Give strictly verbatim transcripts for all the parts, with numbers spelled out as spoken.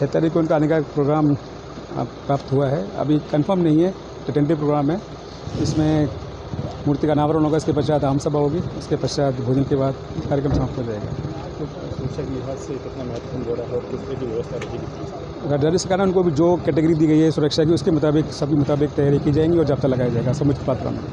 छः तारीख को उनका आने का प्रोग्राम प्राप्त हुआ है। अभी कंफर्म नहीं है, टेंटेटिव प्रोग्राम है। इसमें मूर्ति का अनावरण होगा, इसके पश्चात आम सभा होगी, उसके पश्चात भोजन के बाद कार्यक्रम समाप्त हो जाएगा। तो सुरक्षा के लिहाज से कितना महत्वपूर्ण हो रहा है और किस तरह की व्यवस्था रहेगी? राज्य सरकार ने उनको भी जो कैटेगरी दी गई है सुरक्षा की, उसके मुताबिक सभी मुताबिक तैयारी की जाएंगी और जाब्ता लगाया जाएगा समुचित मात्रा में।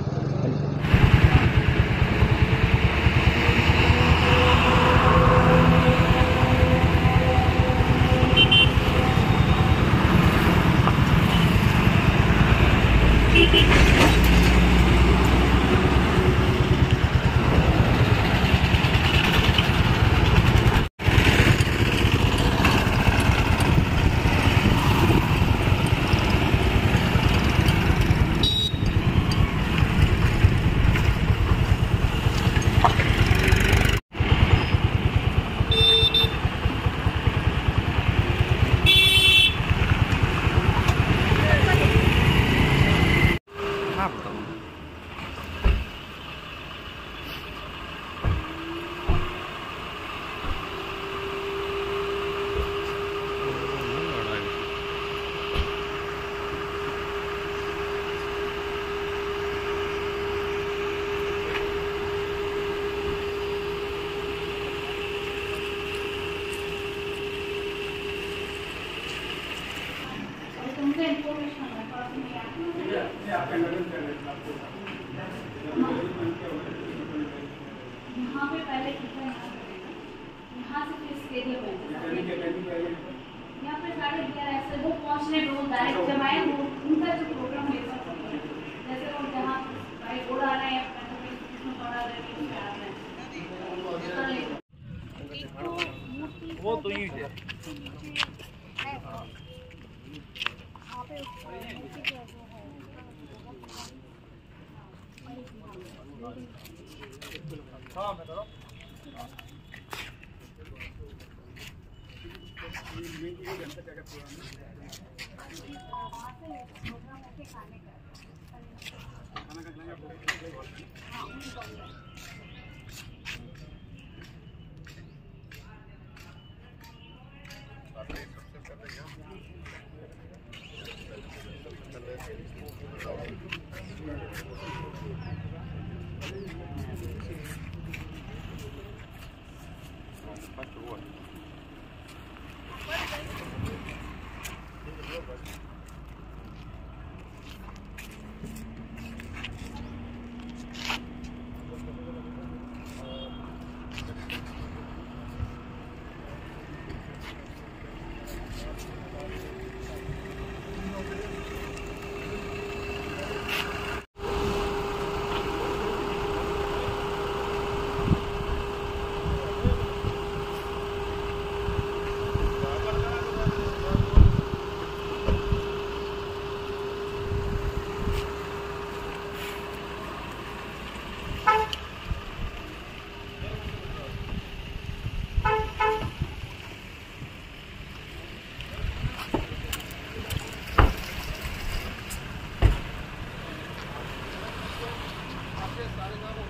यहाँ पे पहले यहाँ से फिर स्टेडियम है, यहाँ पे साढ़े ग्यारह ऐसे वो पहुँचने रोज डायरेक्ट जब आए वो उनका जो प्रोग्राम है जैसे वो जहाँ भाई उड़ा रहे हैं पढ़ा रहे हैं वो तो ही है। हाँ मैं तो सारे